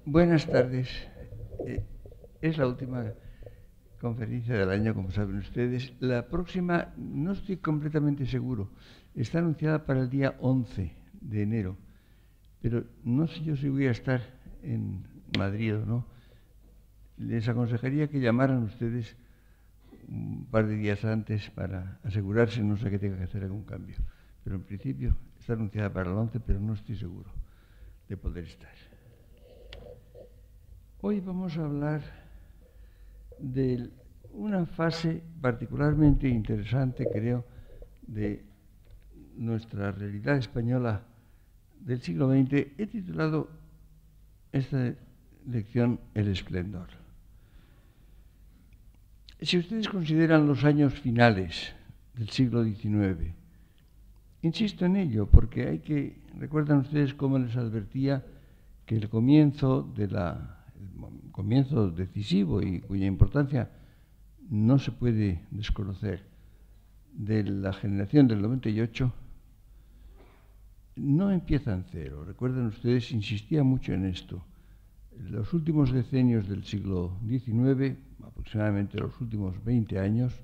Buenas tardes. Eh, es la última conferencia del año, como saben ustedes. La próxima, no estoy completamente seguro, está anunciada para el día 11 de enero, pero no sé yo si voy a estar en Madrid o no. Les aconsejaría que llamaran ustedes un par de días antes para asegurarse, no sé que tenga que hacer algún cambio. Pero en principio está anunciada para el 11, pero no estoy seguro de poder estar. Hoy vamos a hablar de una fase particularmente interesante, creo, de nuestra realidad española del siglo XX. He titulado esta lección El esplendor. Si ustedes consideran los años finales del siglo XIX, insisto en ello porque recuerdan ustedes cómo les advertía que el comienzo decisivo y cuya importancia no se puede desconocer, de la generación del 98, no empieza en cero. Recuerden ustedes, insistía mucho en esto. Los últimos decenios del siglo XIX, aproximadamente los últimos 20 años,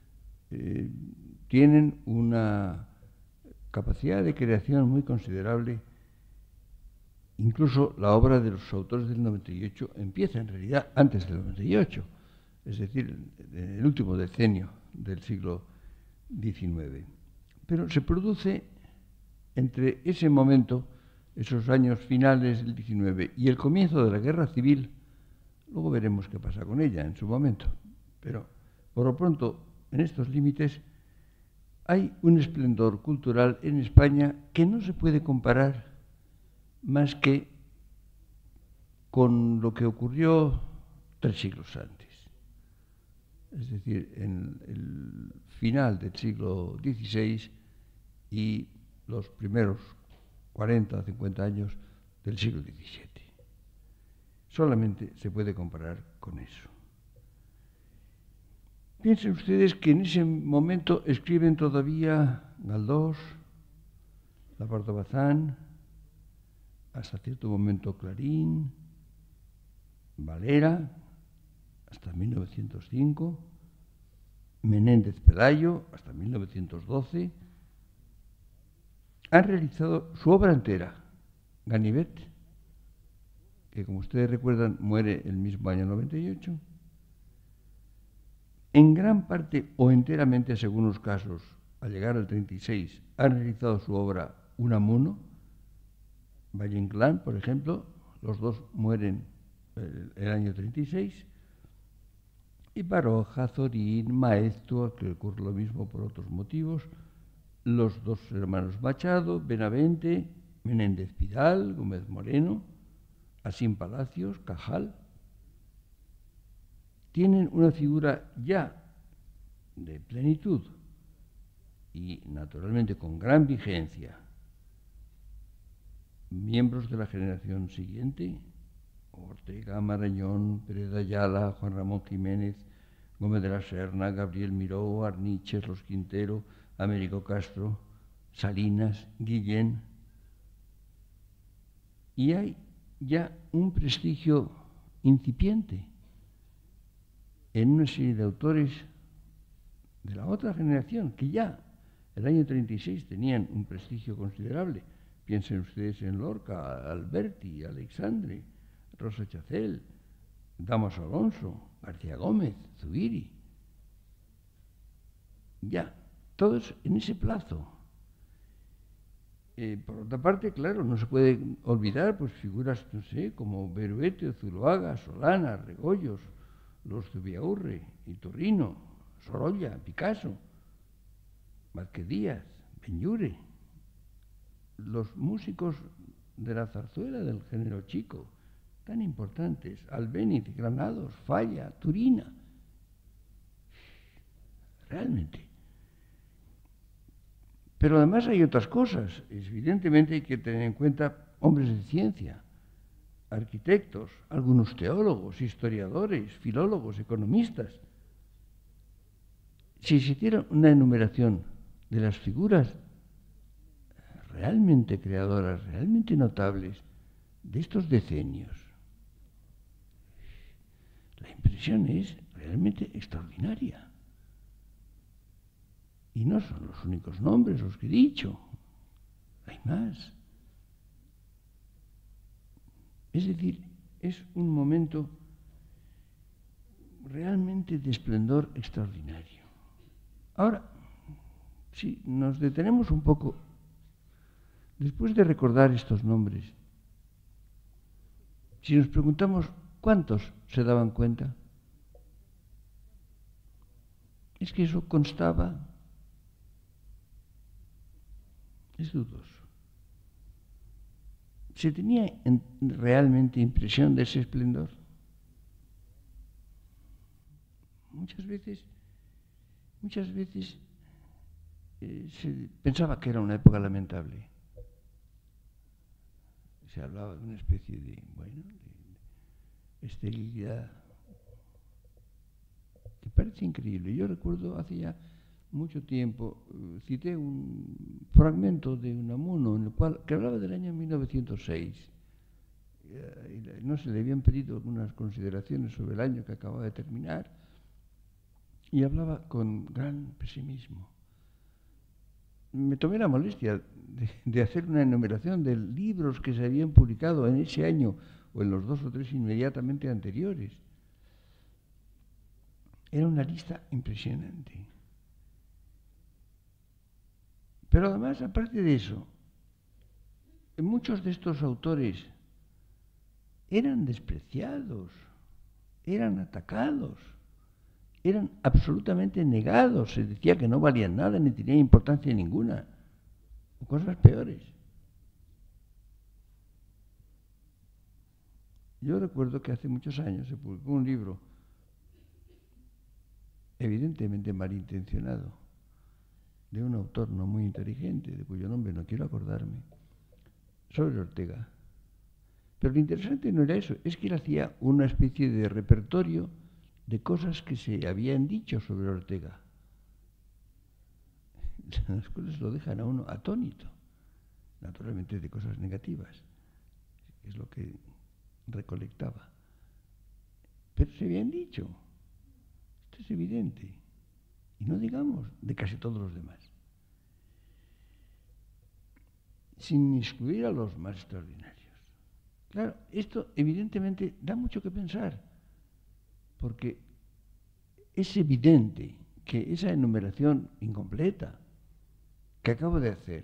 tienen una capacidad de creación muy considerable. Incluso la obra de los autores del 98 empieza en realidad antes del 98, es decir, en el último decenio del siglo XIX. Pero se produce entre ese momento, esos años finales del XIX y el comienzo de la Guerra Civil. Luego veremos qué pasa con ella en su momento. Pero por lo pronto, en estos límites, hay un esplendor cultural en España que no se puede comparar más que con lo que ocurrió 3 siglos antes. Es decir, en el final del siglo XVI y los primeros 40 o 50 años del siglo XVII. Solamente se puede comparar con eso. Piensen ustedes que en ese momento escriben todavía Galdós, Labarthe Bazán, hasta cierto momento Clarín, Valera, hasta 1905, Menéndez Pelayo, hasta 1912, han realizado su obra entera. Ganivet, que como ustedes recuerdan muere el mismo año 98, en gran parte o enteramente, según los casos, al llegar al 36, han realizado su obra Unamuno. Valle Inclán, por ejemplo, los dos mueren el año 36, y Baroja, Zorín, Maeztu, que ocurre lo mismo por otros motivos, los dos hermanos Machado, Benavente, Menéndez Pidal, Gómez Moreno, Asín Palacios, Cajal, tienen una figura ya de plenitud y naturalmente con gran vigencia. Miembros de la generación siguiente, Ortega, Marañón, Pérez de Ayala, Juan Ramón Jiménez, Gómez de la Serna, Gabriel Miró, Arniches, Los Quintero, Américo Castro, Salinas, Guillén. Y hay ya un prestigio incipiente en una serie de autores de la otra generación que ya el año 36 tenían un prestigio considerable. Piensen ustedes en Lorca, Alberti, Alexandre, Rosa Chacel, Damaso Alonso, García Gómez, Zubiri. Ya, todos en ese plazo. Por otra parte, claro, no se puede olvidar pues figuras, no sé, como Beruete, Zuloaga, Solana, Regoyos, los Zubiaurre, Iturrino, Sorolla, Picasso, Vázquez Díaz, Benlliure, los músicos de la zarzuela del género chico, tan importantes, Albéniz, Granados, Falla, Turina. Realmente. Pero además hay otras cosas. Evidentemente hay que tener en cuenta hombres de ciencia, arquitectos, algunos teólogos, historiadores, filólogos, economistas. Si se hiciera una enumeración de las figuras realmente creadoras, realmente notables de estos decenios, impresión es realmente extraordinaria. Y no son los únicos nombres los que he dicho, hay más. Es decir, es un momento realmente de esplendor extraordinario. Ahora, si nos detenemos un poco, después de recordar estos nombres, si nos preguntamos cuántos se daban cuenta, es que eso constaba, es dudoso. ¿Se tenía realmente impresión de ese esplendor? Muchas veces se pensaba que era una época lamentable. Se hablaba de una especie de, de esterilidad que parece increíble. Yo recuerdo hace ya mucho tiempo, cité un fragmento de Unamuno en el cual, que hablaba del año 1906. No se le habían pedido algunas consideraciones sobre el año que acababa de terminar y hablaba con gran pesimismo. Me tomé la molestia de hacer una enumeración de libros que se habían publicado en ese año o en los 2 o 3 inmediatamente anteriores. Era una lista impresionante. Pero además, aparte de eso, muchos de estos autores eran despreciados, eran atacados, eran absolutamente negados. Se decía que no valían nada ni tenían importancia ninguna, o cosas peores. Yo recuerdo que hace muchos años se publicó un libro evidentemente malintencionado, de un autor no muy inteligente, de cuyo nombre no quiero acordarme, sobre Ortega. Pero lo interesante no era eso, es que él hacía una especie de repertorio de cosas que se habían dicho sobre Ortega, las cuales lo dejan a uno atónito, naturalmente de cosas negativas, que es lo que recolectaba. Pero se habían dicho, esto es evidente, y no digamos de casi todos los demás, sin excluir a los más extraordinarios. Claro, esto evidentemente da mucho que pensar, porque es evidente que esa enumeración incompleta que acabo de hacer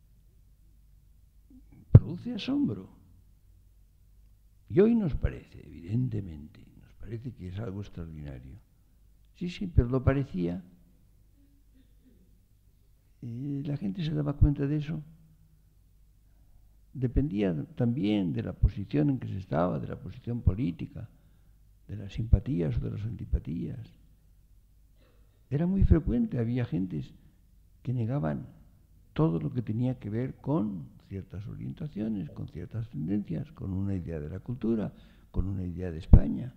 produce asombro. Y hoy nos parece, evidentemente, nos parece que es algo extraordinario. Sí, sí, pero lo parecía. La gente se daba cuenta de eso. Dependía también de la posición en que se estaba, de la posición política, de las simpatías o de las antipatías. Era muy frecuente, había gentes que negaban todo lo que tenía que ver con ciertas orientaciones, con ciertas tendencias, con una idea de la cultura, con una idea de España.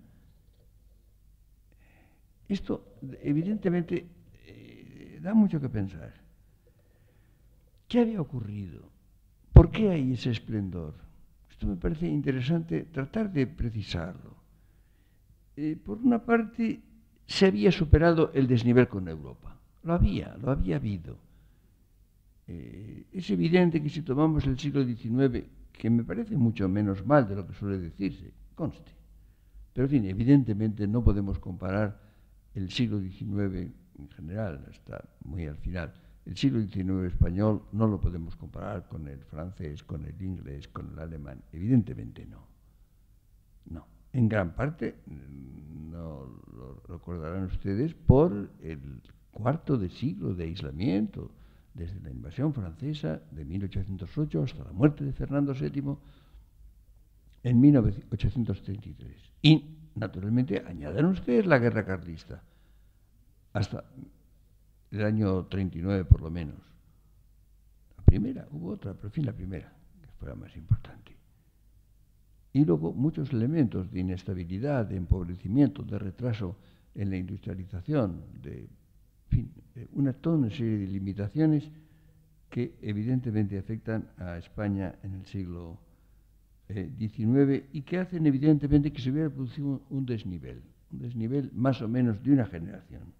Esto, evidentemente, da mucho que pensar. ¿Qué había ocurrido? ¿Por qué hay ese esplendor? Esto me parece interesante tratar de precisarlo. Por una parte, se había superado el desnivel con Europa. Lo había habido. Es evidente que si tomamos el siglo XIX, que me parece mucho menos mal de lo que suele decirse, conste. Pero, en fin, evidentemente no podemos comparar el siglo XIX en general, hasta muy al final. El siglo XIX español no lo podemos comparar con el francés, con el inglés, con el alemán. Evidentemente no. No. En gran parte, no lo recordarán ustedes, por el cuarto de siglo de aislamiento, desde la invasión francesa de 1808 hasta la muerte de Fernando VII en 1833. Y, naturalmente, añadan ustedes la guerra carlista, hasta el año 39 por lo menos. La primera, hubo otra, pero en fin, la primera, que fue la más importante. Y luego muchos elementos de inestabilidad, de empobrecimiento, de retraso en la industrialización, de toda una serie de limitaciones que evidentemente afectan a España en el siglo XIX y que hacen evidentemente que se hubiera producido un desnivel. un desnivel más o menos de una generación.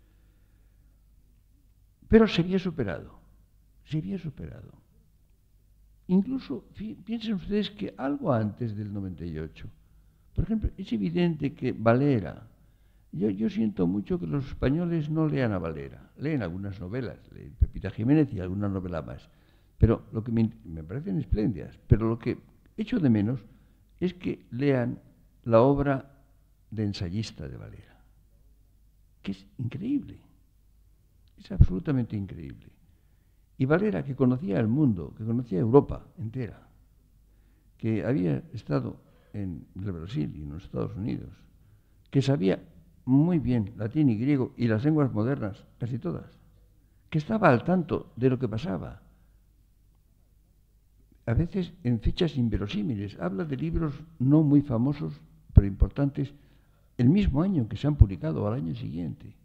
Pero se había superado, se había superado. Incluso, piensen ustedes que algo antes del 98, por ejemplo, es evidente que Valera, yo siento mucho que los españoles no lean a Valera, leen algunas novelas, leen Pepita Jiménez y alguna novela más, pero lo que me parecen espléndidas, pero lo que echo de menos es que lean la obra de ensayista de Valera, que es increíble, es absolutamente increíble. Y Valera, que conocía el mundo, que conocía Europa entera, que había estado en el Brasil y en los Estados Unidos, que sabía muy bien latín y griego y las lenguas modernas, casi todas, que estaba al tanto de lo que pasaba. A veces en fechas inverosímiles, habla de libros no muy famosos, pero importantes, el mismo año que se han publicado o al año siguiente.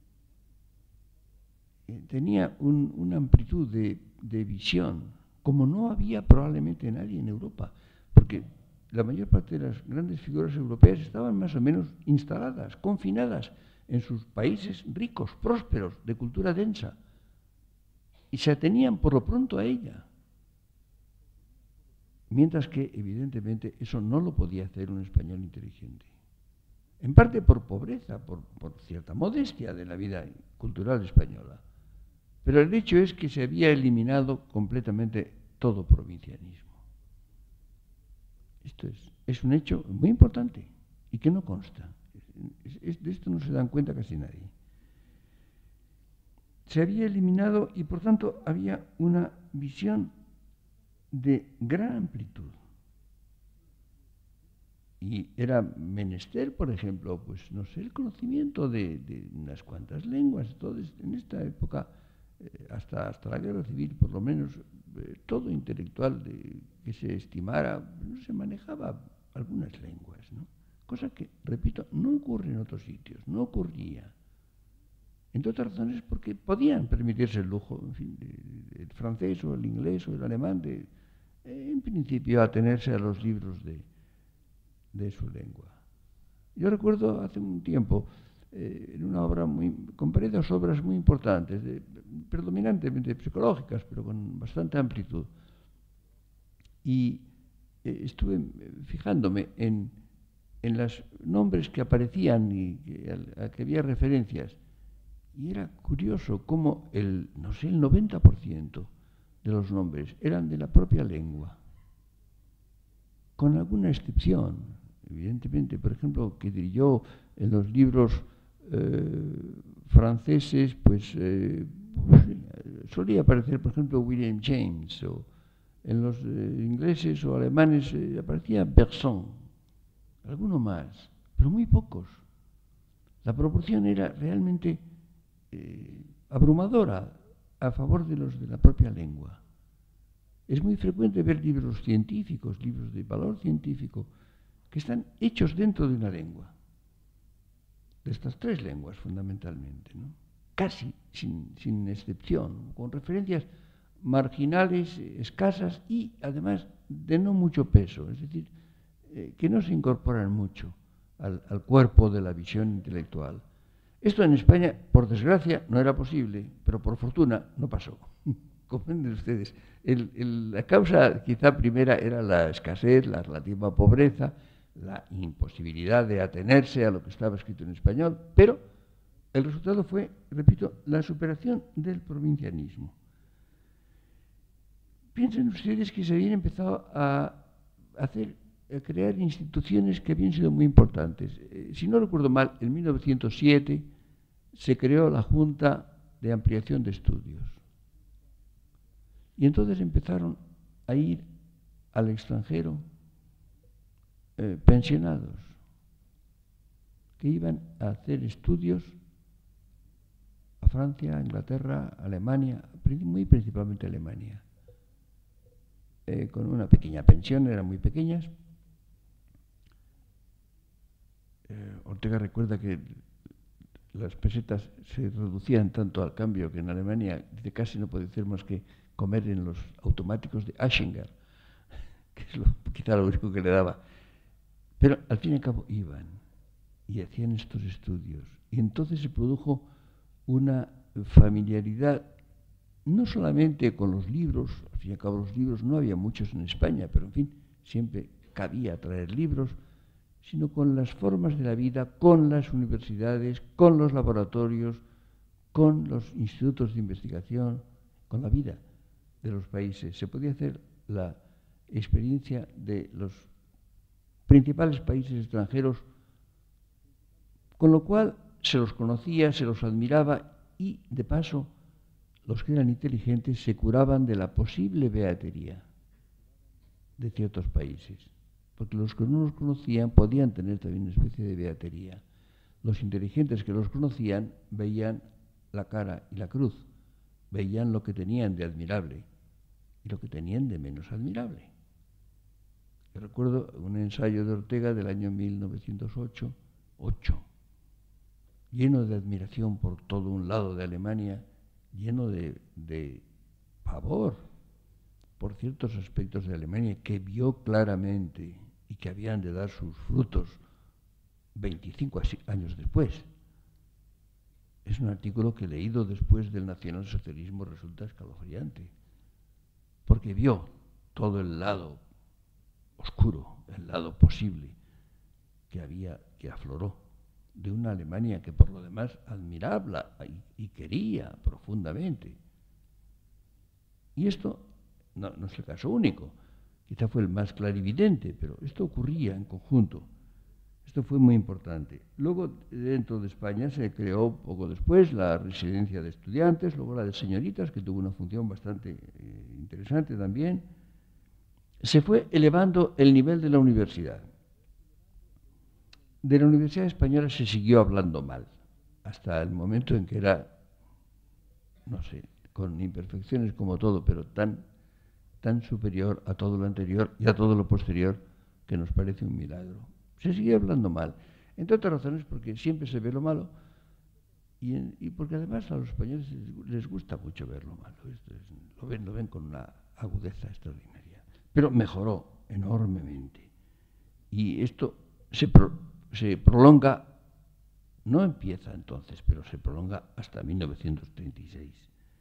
Tenía una amplitud de visión, como no había probablemente nadie en Europa, porque la mayor parte de las grandes figuras europeas estaban más o menos instaladas, confinadas en sus países ricos, prósperos, de cultura densa, y se atenían por lo pronto a ella. Mientras que, evidentemente, eso no lo podía hacer un español inteligente. En parte por pobreza, por cierta modestia de la vida cultural española. Pero el hecho es que se había eliminado completamente todo provincianismo. Esto es un hecho muy importante y que no consta. De esto no se dan cuenta casi nadie. Se había eliminado y, por tanto, había una visión de gran amplitud. Y era menester, por ejemplo, pues no sé, el conocimiento de unas cuantas lenguas. Entonces, en esta época, hasta la guerra civil, por lo menos, todo intelectual que se estimara, no se manejaba algunas lenguas, ¿no? Cosa que, repito, no ocurre en otros sitios, no ocurría. Entre otras razones porque podían permitirse el lujo, en fin, el francés o el inglés o el alemán, en principio, atenerse a los libros de su lengua. Yo recuerdo hace un tiempo, en una obra comparé dos obras muy importantes, predominantemente psicológicas, pero con bastante amplitud. Y estuve fijándome en los nombres que aparecían y a que había referencias. Y era curioso cómo el 90% de los nombres eran de la propia lengua, con alguna excepción, evidentemente. Por ejemplo, que yo en los libros franceses, pues solía aparecer, por ejemplo, William James, o en los ingleses o alemanes aparecía Bergson, alguno más, pero muy pocos. La proporción era realmente abrumadora a favor de los de la propia lengua. Es muy frecuente ver libros científicos, libros de valor científico, que están hechos dentro de una lengua, de estas tres lenguas fundamentalmente, ¿no? Casi sin excepción, con referencias marginales, escasas y además de no mucho peso, es decir, que no se incorporan mucho al cuerpo de la visión intelectual. Esto en España, por desgracia, no era posible, pero por fortuna no pasó. Comprenden ustedes. La causa quizá primera era la escasez, la relativa pobreza, la imposibilidad de atenerse a lo que estaba escrito en español, pero el resultado fue, repito, la superación del provincianismo. Piensen ustedes que se habían empezado a crear instituciones que habían sido muy importantes. Si no recuerdo mal, en 1907 se creó la Junta de Ampliación de Estudios. Y entonces empezaron a ir al extranjero pensionados que iban a hacer estudios a Francia, a Inglaterra, a Alemania, muy principalmente Alemania, con una pequeña pensión, eran muy pequeñas. Ortega recuerda que las pesetas se reducían tanto al cambio que en Alemania casi no podía hacer más que comer en los automáticos de Aschinger, que es quizá lo único que le daba. Pero al fin y al cabo iban. y hacían estos estudios. Y entonces se produjo una familiaridad, no solamente con los libros, al fin y al cabo los libros no había muchos en España, pero en fin, siempre cabía traer libros, sino con las formas de la vida, con las universidades, con los laboratorios, con los institutos de investigación, con la vida de los países. Se podía hacer la experiencia de los principales países extranjeros, con lo cual se los conocía, se los admiraba y, de paso, los que eran inteligentes se curaban de la posible beatería de ciertos países, porque los que no los conocían podían tener también una especie de beatería. Los inteligentes que los conocían veían la cara y la cruz, veían lo que tenían de admirable y lo que tenían de menos admirable. Yo recuerdo un ensayo de Ortega del año 1908, lleno de admiración por todo un lado de Alemania, lleno de pavor por ciertos aspectos de Alemania que vio claramente y que habían de dar sus frutos 25 años después. Es un artículo que leído después del nacionalsocialismo resulta escalofriante, porque vio todo el lado oscuro, el lado posible que afloró de una Alemania que por lo demás admiraba y quería profundamente. Y esto no es el caso único, quizá fue el más clarividente, pero esto ocurría en conjunto. Esto fue muy importante. Luego, dentro de España se creó poco después la residencia de estudiantes, luego la de señoritas, que tuvo una función bastante interesante también. Se fue elevando el nivel de la universidad. De la Universidad Española se siguió hablando mal, hasta el momento en que era, no sé, con imperfecciones como todo, pero tan superior a todo lo anterior y a todo lo posterior que nos parece un milagro. Se sigue hablando mal, entre otras razones porque siempre se ve lo malo y porque además a los españoles les gusta mucho ver lo malo. Lo ven con una agudeza extraordinaria. Pero mejoró enormemente. Y esto se prolonga, no empieza entonces, pero se prolonga hasta 1936.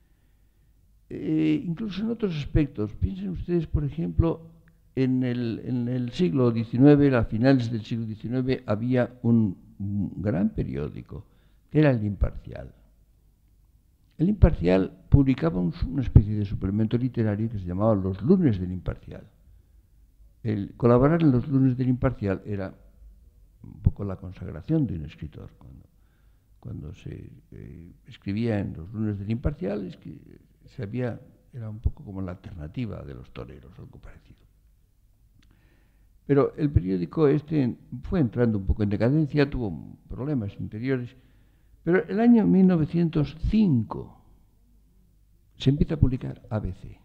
Incluso en otros aspectos, piensen ustedes, por ejemplo, en el siglo XIX, a finales del siglo XIX, había un gran periódico, que era El Imparcial. El Imparcial publicaba una especie de suplemento literario que se llamaba Los Lunes del Imparcial. El colaborar en Los Lunes del Imparcial era un poco la consagración de un escritor. Cuando se escribía en Los Lunes del Imparcial, es que era un poco como la alternativa de los toreros, algo parecido. Pero el periódico fue entrando un poco en decadencia, tuvo problemas interiores, pero el año 1905 se empieza a publicar ABC,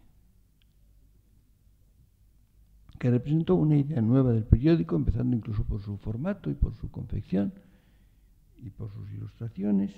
que representó una idea nueva del periódico, empezando incluso por su formato y por su confección y por sus ilustraciones.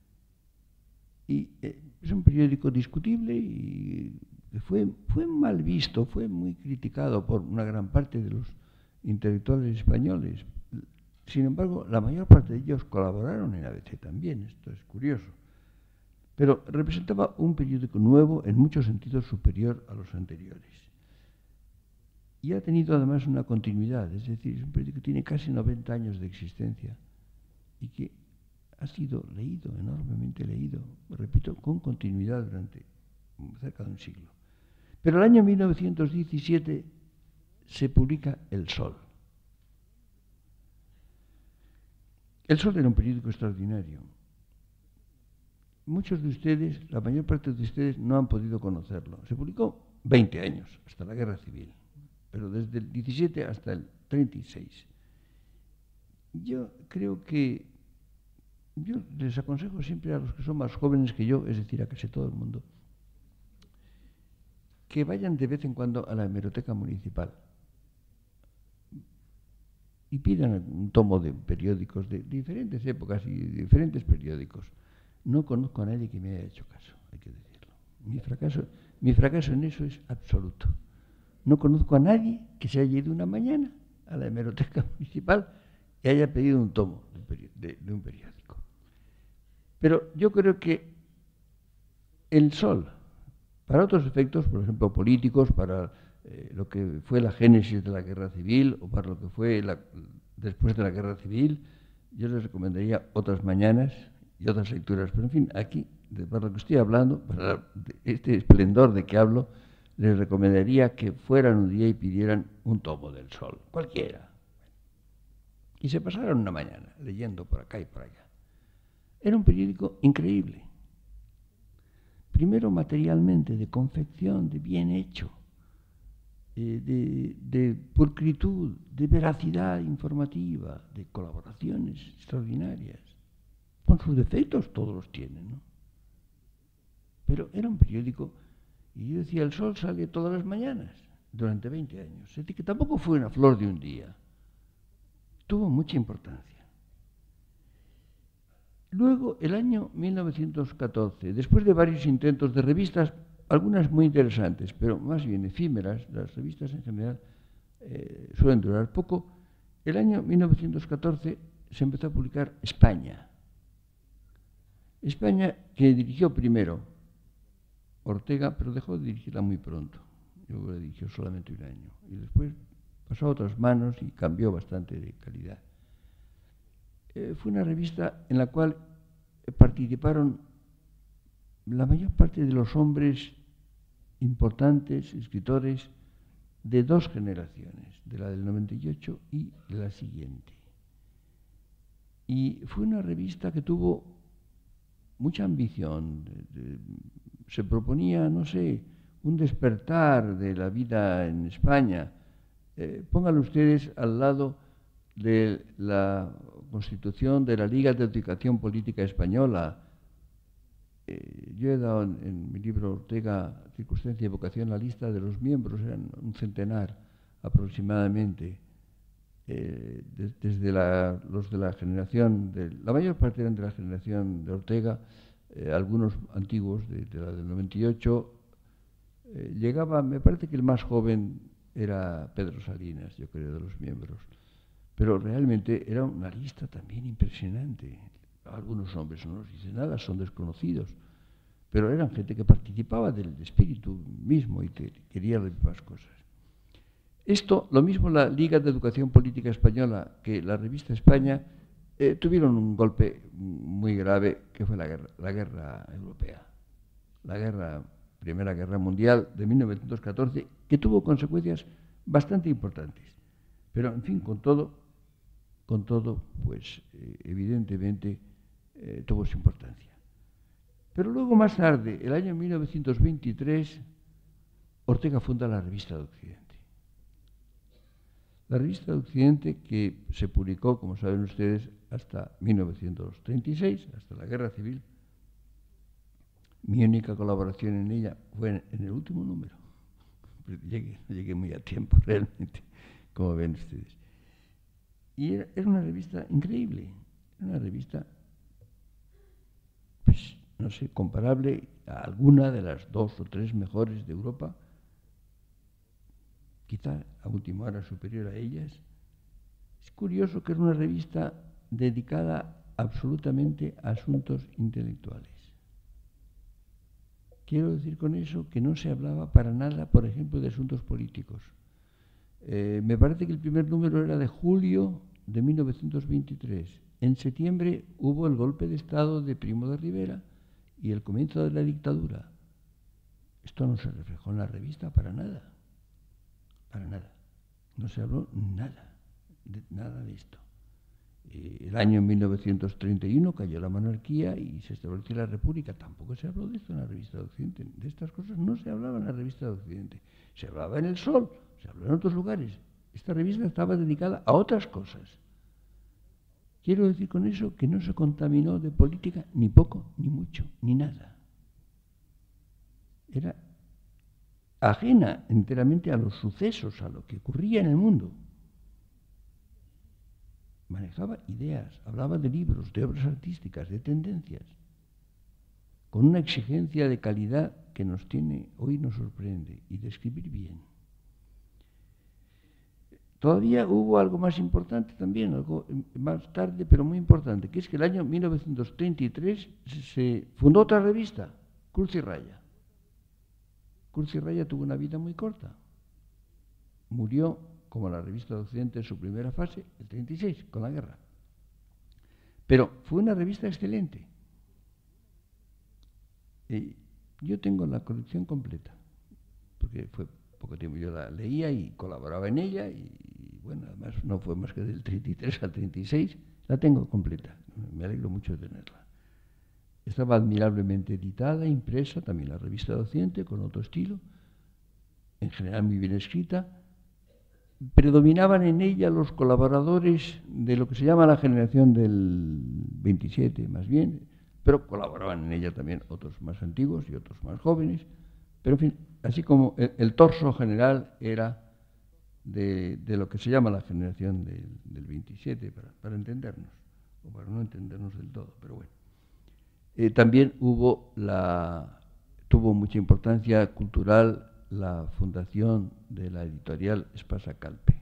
Y es un periódico discutible y que fue mal visto, fue muy criticado por una gran parte de los intelectuales españoles. Sin embargo, la mayor parte de ellos colaboraron en ABC también, esto es curioso. Pero representaba un periódico nuevo, en muchos sentidos superior a los anteriores. Y ha tenido además una continuidad, es decir, es un periódico que tiene casi 90 años de existencia y que ha sido leído, enormemente leído, repito, con continuidad durante cerca de un siglo. Pero el año 1917 se publica El Sol. El Sol era un periódico extraordinario. Muchos de ustedes, la mayor parte de ustedes, no han podido conocerlo. Se publicó 20 años, hasta la Guerra Civil, pero desde el 17 hasta el 36. Yo creo que yo les aconsejo siempre a los que son más jóvenes que yo, es decir, a casi todo el mundo, que vayan de vez en cuando a la hemeroteca municipal y pidan un tomo de periódicos de diferentes épocas y de diferentes periódicos. No conozco a nadie que me haya hecho caso, hay que decirlo. Mi fracaso en eso es absoluto. No conozco a nadie que se haya ido una mañana a la hemeroteca municipal y haya pedido un tomo del periódico. de un periódico. Pero yo creo que el Sol, para otros efectos, por ejemplo, políticos, para lo que fue la génesis de la guerra civil o para lo que fue después de la guerra civil, yo les recomendaría otras mañanas y otras lecturas. Pero, en fin, aquí, para lo que estoy hablando, para este esplendor de que hablo, les recomendaría que fueran un día y pidieran un tomo del Sol, cualquiera. Y se pasaron una mañana leyendo por acá y por allá. Era un periódico increíble. Primero materialmente, de confección, de bien hecho, de pulcritud, de veracidad informativa, de colaboraciones extraordinarias. Con sus defectos todos los tienen, ¿no? Pero era un periódico, y yo decía, el Sol sale todas las mañanas, durante 20 años. Es decir, que tampoco fue una flor de un día. Tuvo mucha importancia. Luego, el año 1914, después de varios intentos de revistas, algunas muy interesantes, pero más bien efímeras, las revistas en general suelen durar poco, el año 1914 se empezó a publicar España. España, que dirigió primero Ortega, pero dejó de dirigirla muy pronto. Yo la dirigió solamente un año. Y después pasó a otras manos y cambió bastante de calidad. Fue una revista en la cual participaron la mayor parte de los hombres importantes, escritores, de dos generaciones, de la del 98 y de la siguiente. Y fue una revista que tuvo mucha ambición. Se proponía, no sé, un despertar de la vida en España. Pónganlo ustedes al lado de la constitución de la Liga de Educación Política Española. Yo he dado en mi libro Ortega, Circunstancia y Vocación, la lista de los miembros, eran un centenar aproximadamente, desde los de la generación, la mayor parte eran de la generación de Ortega, algunos antiguos, de la del 98, llegaba, me parece que el más joven era Pedro Salinas, yo creo, de los miembros. Pero realmente era una lista también impresionante. Algunos hombres no nos dicen nada, son desconocidos, pero eran gente que participaba del espíritu mismo y que quería las mismas cosas. Esto, lo mismo la Liga de Educación Política Española que la revista España, tuvieron un golpe muy grave, que fue la guerra europea, la Primera Guerra Mundial de 1914, que tuvo consecuencias bastante importantes. Pero, en fin, con todo, pues evidentemente tuvo su importancia. Pero luego, más tarde, el año 1923, Ortega funda la Revista de Occidente. La Revista de Occidente, que se publicó, como saben ustedes, hasta 1936, hasta la Guerra Civil. Mi única colaboración en ella fue en el último número. Llegué muy a tiempo, realmente, como ven ustedes. Y era una revista increíble, una revista, pues, no sé, comparable a alguna de las 2 o 3 mejores de Europa, quizá a última hora superior a ellas. Es curioso que era una revista dedicada absolutamente a asuntos intelectuales. Quiero decir con eso que no se hablaba para nada, por ejemplo, de asuntos políticos. Me parece que el primer número era de julio de 1923. En septiembre hubo el golpe de Estado de Primo de Rivera y el comienzo de la dictadura. Esto no se reflejó en la revista para nada. Para nada. No se habló nada de esto. El año 1931 cayó la monarquía y se estableció la república. Tampoco se habló de esto en la revista de Occidente. De estas cosas no se hablaba en la revista de Occidente. Se hablaba en El Sol, se habló en otros lugares. Esta revista estaba dedicada a otras cosas. Quiero decir con eso que no se contaminó de política ni poco, ni mucho, ni nada. Era ajena enteramente a los sucesos, a lo que ocurría en el mundo. Manejaba ideas, hablaba de libros, de obras artísticas, de tendencias, con una exigencia de calidad que hoy nos sorprende, y de escribir bien. Todavía hubo algo más importante también, algo más tarde, pero muy importante, que es que el año 1933 se fundó otra revista, Cruz y Raya. Cruz y Raya tuvo una vida muy corta. Murió, como la revista de Occidente, en su primera fase, el 36, con la guerra. Pero fue una revista excelente. Y yo tengo la colección completa, porque fue poco tiempo, yo la leía y colaboraba en ella, y bueno, además no fue más que del 33 al 36, la tengo completa, me alegro mucho de tenerla. Estaba admirablemente editada, impresa, también la revista de Occidente, con otro estilo, en general muy bien escrita. Predominaban en ella los colaboradores de lo que se llama la generación del 27, más bien, pero colaboraban en ella también otros más antiguos y otros más jóvenes. Pero en fin, así como el torso general era de lo que se llama la generación del 27, para entendernos, o para no entendernos del todo, pero bueno. También tuvo mucha importancia cultural la fundación de la editorial Espasa Calpe.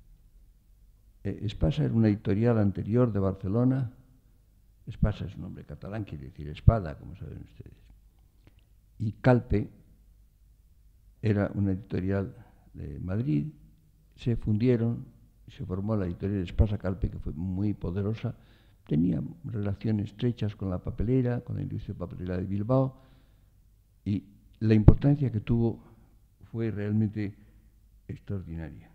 Espasa era una editorial anterior de Barcelona. Espasa es un nombre catalán, quiere decir espada, como saben ustedes. Y Calpe era una editorial de Madrid. Se fundieron, se formó la editorial Espasa Calpe, que fue muy poderosa. Tenía relaciones estrechas con la papelera, con la industria papelera de Bilbao, y la importancia que tuvo fue realmente extraordinaria.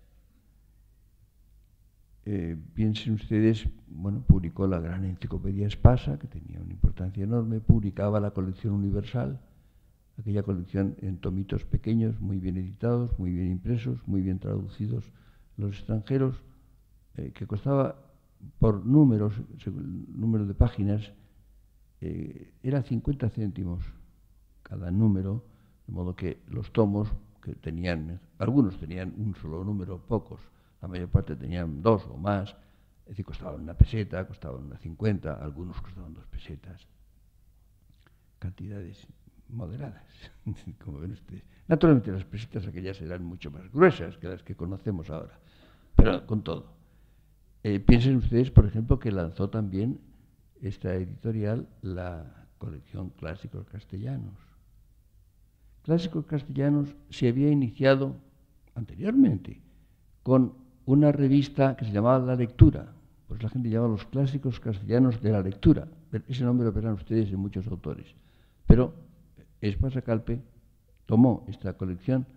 Piensen ustedes, bueno, publicó la gran enciclopedia Espasa, que tenía una importancia enorme, publicaba la colección universal, aquella colección en tomitos pequeños, muy bien editados, muy bien impresos, muy bien traducidos los extranjeros, que costaba por números, según el número de páginas, era 50 céntimos cada número, de modo que los tomos, que tenían, algunos tenían un solo número, pocos, la mayor parte tenían 2 o más, es decir, costaban una peseta, costaban una 50, algunos costaban 2 pesetas, cantidades moderadas, como ven ustedes. Naturalmente las pesetas aquellas eran mucho más gruesas que las que conocemos ahora, pero con todo. Piensen ustedes, por ejemplo, que lanzó también esta editorial la colección Clásicos Castellanos. Clásicos Castellanos se había iniciado anteriormente con una revista que se llamaba La Lectura, pues la gente llamaba los Clásicos Castellanos de la Lectura. Ese nombre lo verán ustedes en muchos autores. Pero Espasa Calpe tomó esta colección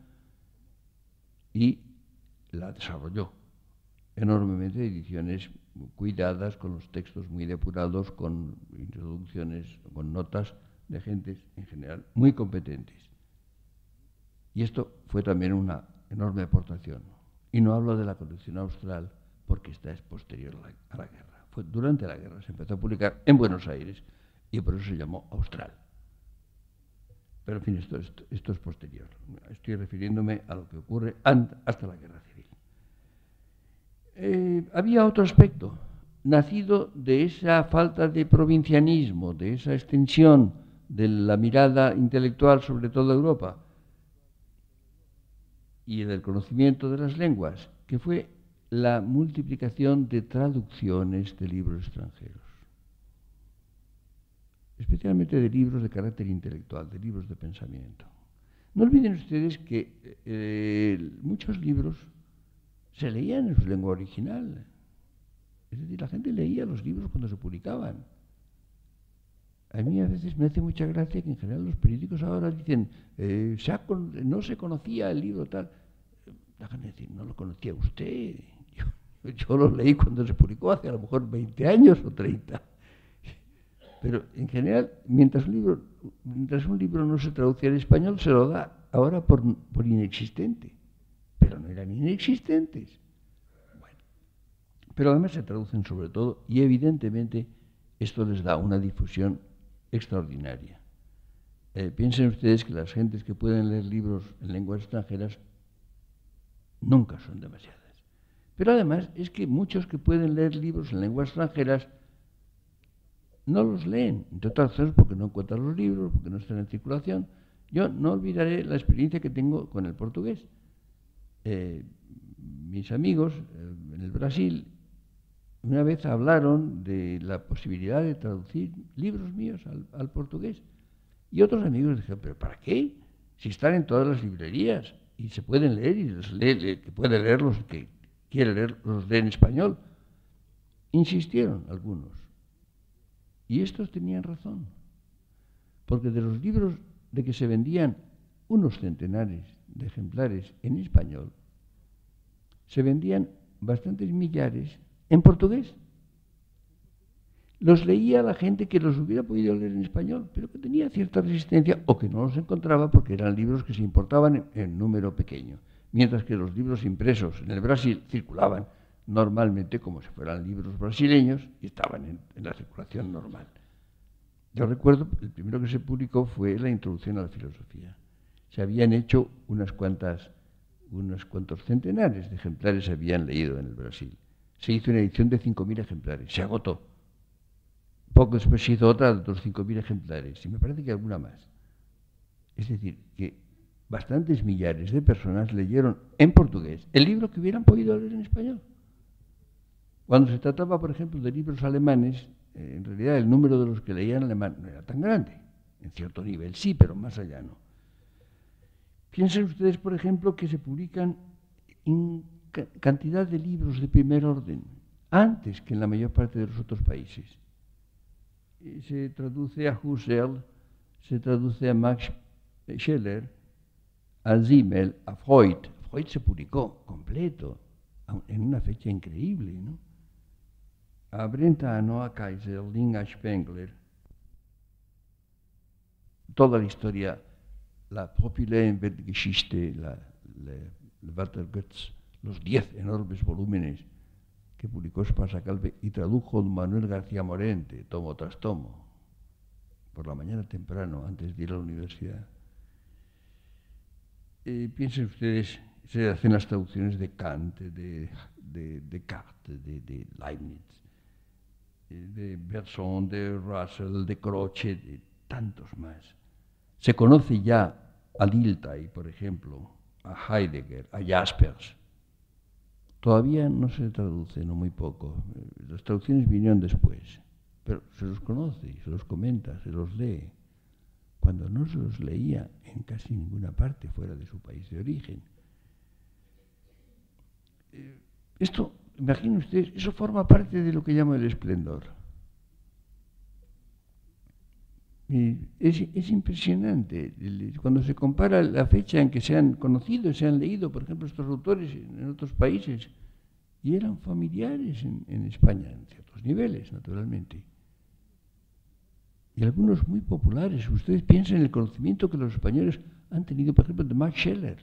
y la desarrolló enormemente, ediciones cuidadas, con los textos muy depurados, con introducciones, con notas de gentes en general muy competentes. Y esto fue también una enorme aportación. Y no hablo de la colección austral, porque esta es posterior a la guerra. Fue durante la guerra, se empezó a publicar en Buenos Aires y por eso se llamó Austral. Pero en fin, esto es posterior. Estoy refiriéndome a lo que ocurre hasta la guerra civil. Había otro aspecto, nacido de esa falta de provincianismo, de esa extensión de la mirada intelectual sobre toda Europa y del conocimiento de las lenguas, que fue la multiplicación de traducciones de libros extranjeros, especialmente de libros de carácter intelectual, de libros de pensamiento. No olviden ustedes que muchos libros se leían en su lengua original. Es decir, la gente leía los libros cuando se publicaban. A mí a veces me hace mucha gracia que en general los periódicos ahora dicen no se conocía el libro tal. La gente dice, no lo conocía usted. Yo lo leí cuando se publicó hace a lo mejor 20 años o 30. Pero en general, mientras un libro no se traduce al español, se lo da ahora por inexistente. Pero no eran inexistentes. Bueno, pero además se traducen sobre todo, y evidentemente esto les da una difusión extraordinaria. Piensen ustedes que las gentes que pueden leer libros en lenguas extranjeras nunca son demasiadas. Pero además es que muchos que pueden leer libros en lenguas extranjeras no los leen, entre otras cosas porque no encuentran los libros, porque no están en circulación. Yo no olvidaré la experiencia que tengo con el portugués. mis amigos en el Brasil una vez hablaron de la posibilidad de traducir libros míos al portugués. Y otros amigos dijeron, ¿pero para qué? Si están en todas las librerías y se pueden leer y los lee, que puede leerlos, que quiere leer, los lee en español. Insistieron algunos. Y estos tenían razón. Porque de los libros de que se vendían unos centenares de ejemplares en español, se vendían bastantes millares en portugués. Los leía la gente que los hubiera podido leer en español, pero que tenía cierta resistencia o que no los encontraba porque eran libros que se importaban en número pequeño. Mientras que los libros impresos en el Brasil circulaban normalmente como si fueran libros brasileños y estaban en la circulación normal. Yo recuerdo, el primero que se publicó fue la Introducción a la Filosofía. Se habían hecho unos cuantos centenares de ejemplares se habían leído en el Brasil. Se hizo una edición de 5.000 ejemplares, se agotó. Poco después se hizo otra de otros 5.000 ejemplares, y me parece que alguna más. Es decir, que bastantes millares de personas leyeron en portugués el libro que hubieran podido leer en español. Cuando se trataba, por ejemplo, de libros alemanes, en realidad el número de los que leían alemán no era tan grande. En cierto nivel sí, pero más allá no. Piensen ustedes, por ejemplo, que se publican cantidad de libros de primer orden, antes que en la mayor parte de los otros países. Se traduce a Husserl, se traduce a Max Scheler, a Simmel, a Freud. Freud se publicó completo, en una fecha increíble, ¿no? A Brentano, a Kaiserling, a Spengler. Toda la historia, la Populäre Weltgeschichte, Walter Goetz, los 10 enormes volúmenes que publicó Spasa-Calpe y tradujo Manuel García Morente, tomo tras tomo, por la mañana temprano, antes de ir a la universidad. Piensen ustedes, se hacen las traducciones de Kant, de Descartes, de Leibniz, de Bergson, de Russell, de Croce, de tantos más. Se conoce ya a Dilthey, por ejemplo, a Heidegger, a Jaspers. Todavía no se traduce, no muy poco. Las traducciones vinieron después, pero se los conoce, se los comenta, se los lee, cuando no se los leía en casi ninguna parte fuera de su país de origen. Esto, imaginen ustedes, eso forma parte de lo que llamo el esplendor. Es impresionante cuando se compara la fecha en que se han conocido, se han leído, por ejemplo, estos autores en otros países, y eran familiares en España, en ciertos niveles, naturalmente. Y algunos muy populares. Ustedes piensen en el conocimiento que los españoles han tenido, por ejemplo, de Max Scheler.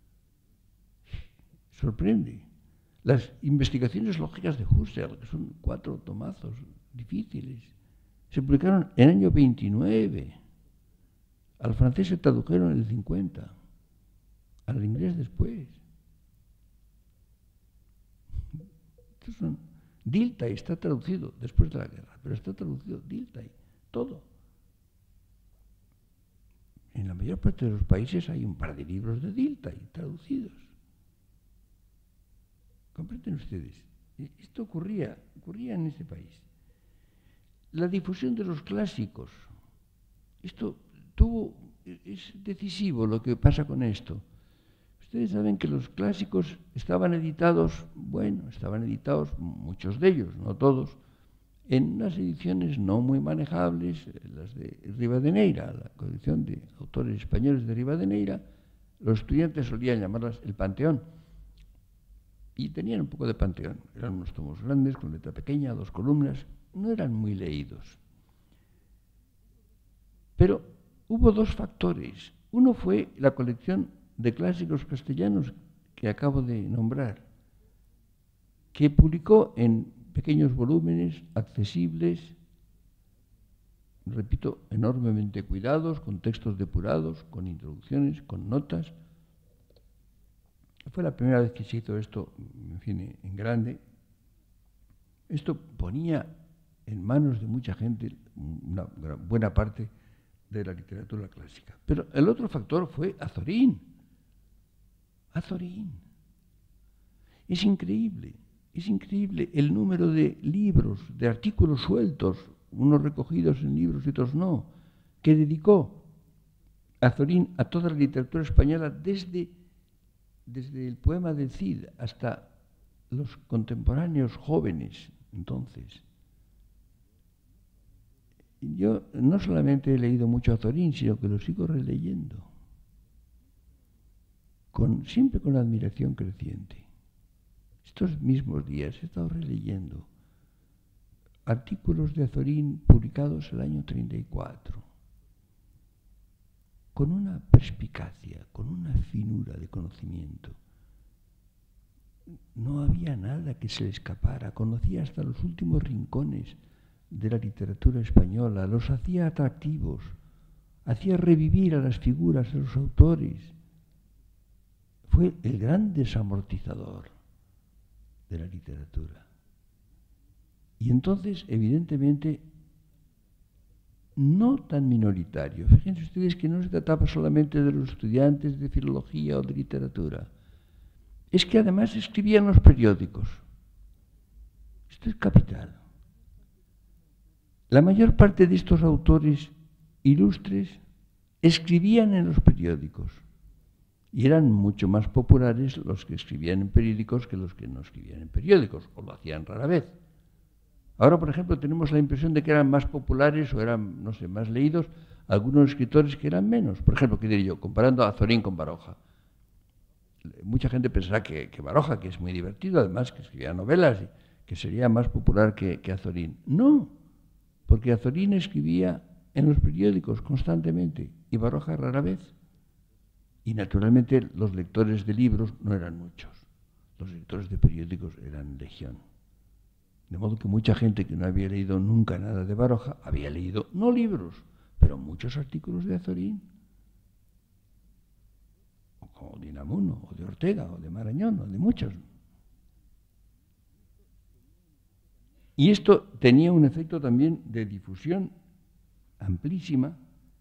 Sorprende. Las investigaciones lógicas de Husserl, que son 4 tomazos difíciles, se publicaron en el año 29. Al francés se tradujeron en el 50. Al inglés después. Dilthey está traducido después de la guerra, pero está traducido Dilthey, todo. En la mayor parte de los países hay un par de libros de Dilthey traducidos. ¿Comprenden ustedes? Esto ocurría en este país. La difusión de los clásicos. Es decisivo lo que pasa con esto. Ustedes saben que los clásicos estaban editados, muchos de ellos, no todos, en unas ediciones no muy manejables, las de Rivadeneira, la colección de autores españoles de Rivadeneira. Los estudiantes solían llamarlas el Panteón. Y tenían un poco de panteón. Eran unos tomos grandes, con letra pequeña, 2 columnas. No eran muy leídos. Pero hubo 2 factores. Uno fue la colección de clásicos castellanos que acabo de nombrar, que publicó en pequeños volúmenes, accesibles, repito, enormemente cuidados, con textos depurados, con introducciones, con notas. Fue la primera vez que se hizo esto, en fin, en grande. Esto ponía en manos de mucha gente una buena parte de la literatura clásica. Pero el otro factor fue Azorín. Azorín. Es increíble el número de libros, de artículos sueltos, unos recogidos en libros y otros no, que dedicó Azorín a toda la literatura española desde el poema del Cid hasta los contemporáneos jóvenes entonces. Yo no solamente he leído mucho a Azorín, sino que lo sigo releyendo, siempre con admiración creciente. Estos mismos días he estado releyendo artículos de Azorín publicados el año 34, con una perspicacia, con una finura de conocimiento. No había nada que se le escapara, conocía hasta los últimos rincones de la literatura española, los hacía atractivos, hacía revivir a las figuras, a los autores. Fue el gran desamortizador de la literatura. Y entonces, evidentemente, no tan minoritario. Fíjense ustedes que no se trataba solamente de los estudiantes de filología o de literatura. Es que además escribían los periódicos. Esto es capital. La mayor parte de estos autores ilustres escribían en los periódicos. Y eran mucho más populares los que escribían en periódicos que los que no escribían en periódicos, o lo hacían rara vez. Ahora, por ejemplo, tenemos la impresión de que eran más populares o eran, no sé, más leídos algunos escritores que eran menos. Por ejemplo, ¿qué diré yo? Comparando a Azorín con Baroja. Mucha gente pensará que Baroja, que es muy divertido, además que escribía novelas, que sería más popular que Azorín. No, porque Azorín escribía en los periódicos constantemente y Baroja rara vez. Y naturalmente los lectores de libros no eran muchos. Los lectores de periódicos eran legión. De modo que mucha gente que no había leído nunca nada de Baroja había leído, no libros, pero muchos artículos de Azorín. O de Unamuno, o de Ortega, o de Marañón, o de muchos. Y esto tenía un efecto también de difusión amplísima,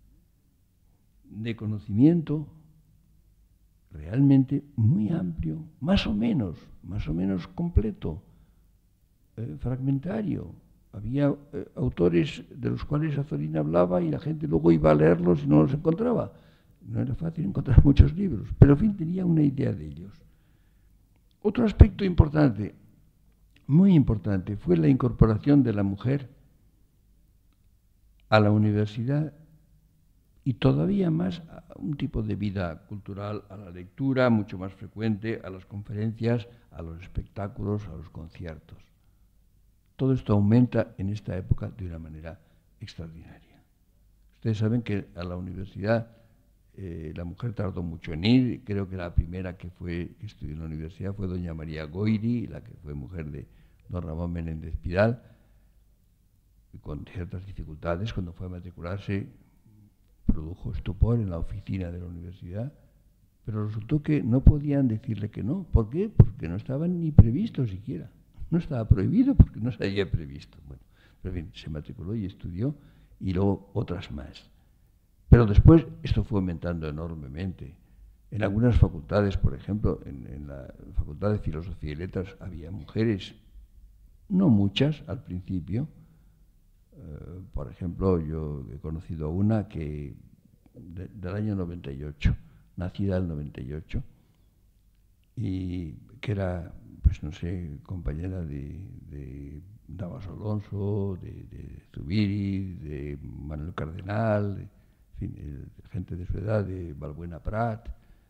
de conocimiento realmente muy amplio, más o menos completo, fragmentario. Había autores de los cuales Azorín hablaba y la gente luego iba a leerlos y no los encontraba. No era fácil encontrar muchos libros, pero en fin tenía una idea de ellos. Otro aspecto importante, muy importante, fue la incorporación de la mujer a la universidad y todavía más a un tipo de vida cultural, a la lectura mucho más frecuente, a las conferencias, a los espectáculos, a los conciertos. Todo esto aumenta en esta época de una manera extraordinaria. Ustedes saben que a la universidad la mujer tardó mucho en ir. Creo que la primera que estudió en la universidad fue doña María Goiri, la que fue mujer de don Ramón Menéndez Pidal, y con ciertas dificultades cuando fue a matricularse produjo estupor en la oficina de la universidad, pero resultó que no podían decirle que no. ¿Por qué? Porque no estaban ni previstos siquiera. No estaba prohibido porque no se había previsto. Bueno, pero bien, se matriculó y estudió, y luego otras más. Pero después esto fue aumentando enormemente. En algunas facultades, por ejemplo, en la Facultad de Filosofía y Letras había mujeres, no muchas al principio. Por ejemplo, yo he conocido a una que del año 98, nacida en el 98, y que era, pues no sé, compañera de Damaso Alonso, de Zubiri, de Manuel Cardenal, en fin, gente de su edad, de Balbuena Prat.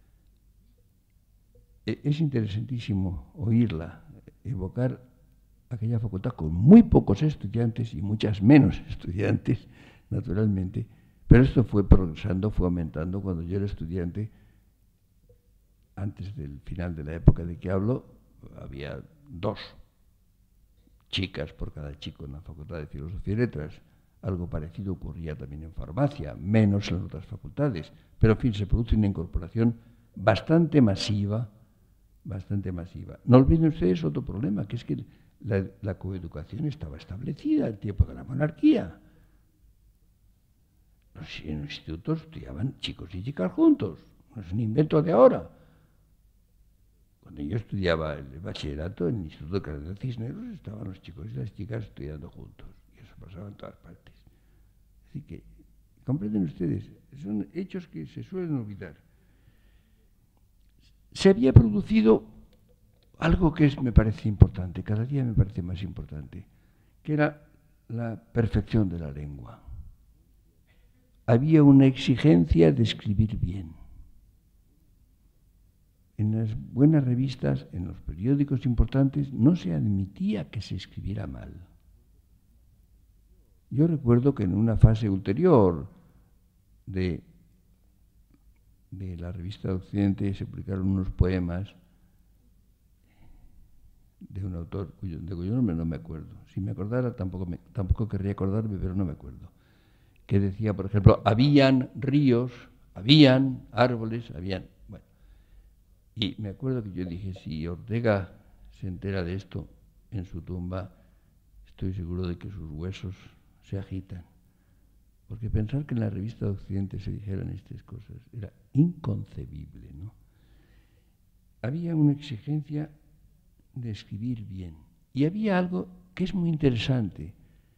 Es interesantísimo oírla, evocar aquella facultad con muy pocos estudiantes y muchas menos estudiantes, naturalmente, pero esto fue progresando, fue aumentando. Cuando yo era estudiante, antes del final de la época de que hablo, había 2 chicas por cada chico en la Facultad de Filosofía y Letras. Algo parecido ocurría también en farmacia, menos en otras facultades, pero en fin, se produce una incorporación bastante masiva. No olviden ustedes otro problema, que es que la coeducación estaba establecida en el tiempo de la monarquía. Los institutos estudiaban chicos y chicas juntos, no es un invento de ahora. Cuando yo estudiaba el bachillerato en el Instituto Cardenal Cisneros, estaban los chicos y las chicas estudiando juntos. Y eso pasaba en todas partes. Así que, comprenden ustedes, son hechos que se suelen olvidar. Se había producido algo que me parece importante, cada día me parece más importante, que era la perfección de la lengua. Había una exigencia de escribir bien. En las buenas revistas, en los periódicos importantes, no se admitía que se escribiera mal. Yo recuerdo que en una fase ulterior de la revista de Occidente se publicaron unos poemas de un autor de cuyo nombre no me acuerdo. Si me acordara, tampoco querría acordarme, pero no me acuerdo. Que decía, por ejemplo, habían ríos, habían árboles, habían... Bueno, y me acuerdo que yo dije, si Ortega se entera de esto en su tumba, estoy seguro de que sus huesos se agitan. Porque pensar que en la revista de Occidente se dijeran estas cosas era inconcebible, ¿no? Había una exigencia de escribir bien. Y había algo que es muy interesante,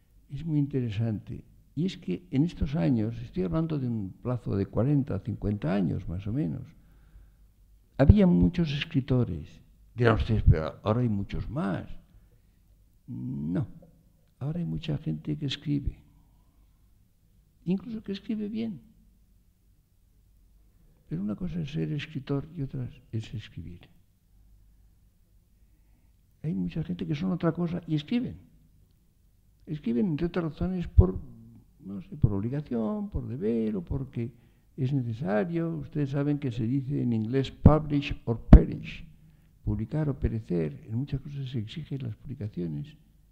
y es que en estos años, estoy hablando de un plazo de 40, 50 años más o menos, había muchos escritores. Dirán ustedes, pero ahora hay muchos más. No, ahora hay mucha gente que escribe, incluso que escribe bien. Pero una cosa es ser escritor y otra es escribir. Hay mucha gente que son otra cosa y escriben. Escriben, entre otras razones, por obligación, por deber o porque es necesario. Ustedes saben que se dice en inglés publish or perish, publicar o perecer. En muchas cosas se exigen las publicaciones.